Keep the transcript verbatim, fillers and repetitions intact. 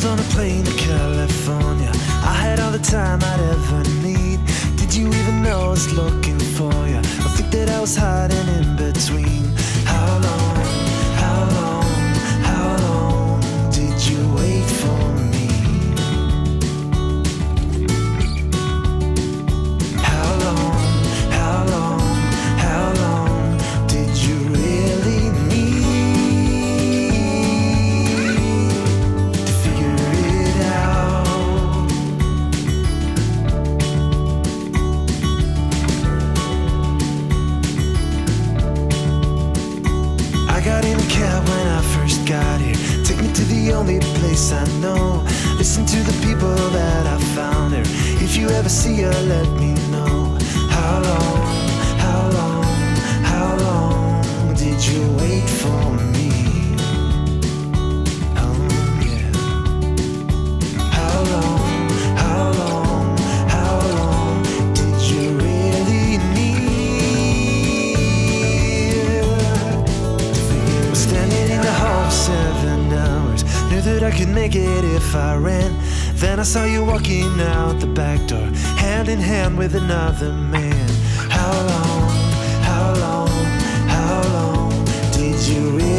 was on a plane to California. I had all the time I'd ever need. Did you even know I was looking for you? I think that I was hiding in between. How long, how long, how long did you wait for me? How long, how long, how long did you really need to figure it out? I got in a cab when I first got here. Take me to the only place I know. Listen to the people that I found here. If you ever see her, let me know. How long, how long, how long did you wait for me? Oh yeah. How long, how long, how long did you really need to figure? Was standing in the hall for seven hours. Knew that I could make it if I ran. Then I saw you walking out the back door, hand in hand with another man. How long, how long, how long did you really